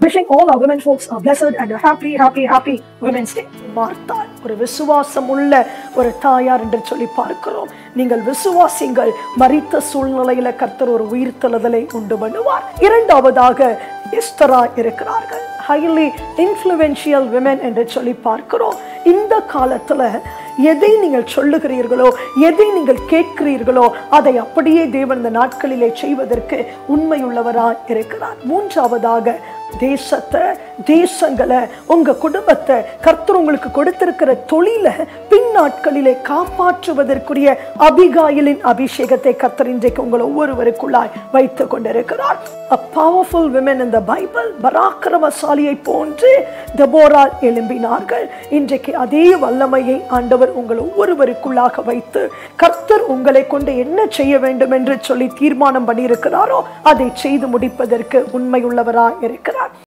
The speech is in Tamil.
wishing all our women folks a blessed and a happy Women's Day. மார்த்தாள் ஒரு விசுவாசம் உள்ள ஒரு தாயார் என்று சொல்லி பார்க்கிறோம். நீங்கள் விசுவாசிங்கள், மரித்த சூழ்நிலையில கர்த்தர் ஒரு உயிர்த்தெழுதலை உண்டு பண்ணுவார். இரண்டாவதாக எஸ்தரா இருக்கிறார்கள். highly influential women என்று சொல்லி பார்க்கிறோம். இந்த காலத்துல எதை நீங்கள் சொல்லுகிறீர்களோ, எதை நீங்கள் கேட்கிறீர்களோ, அதை அப்படியே தேவன் இந்த நாட்களிலே செய்வதற்கு உண்மையுள்ளவராய் இருக்கிறார். மூன்றாவதாக தேசத்தை, தேசங்களை, உங்க குடும்பத்தை, கர்த்தர் உங்களுக்கு கொடுத்திருக்கிற தொழிலை பின் நாட்களிலே காப்பாற்றுவதற்குரிய அபிகாயிலின் அபிஷேகத்தை கர்த்தர் இன்றைக்கு உங்கள் ஒவ்வொருவருக்குள்ளாய் வைத்துக் கொண்டிருக்கிறார். A powerful women in the Bible, பராக்கிரமசாலியை போன்று தெபோரா எழும்பினார்கள். இன்றைக்கு அதே வல்லமையை ஆண்டவர் உங்கள் ஒவ்வொருவருக்குள்ளாக வைத்து கர்த்தர் உங்களை கொண்டு என்ன செய்ய வேண்டும் என்று சொல்லி தீர்மானம் பண்ணியிருக்கிறாரோ அதை செய்து முடிப்பதற்கு உண்மையுள்ளவராய் இருக்கிறார்.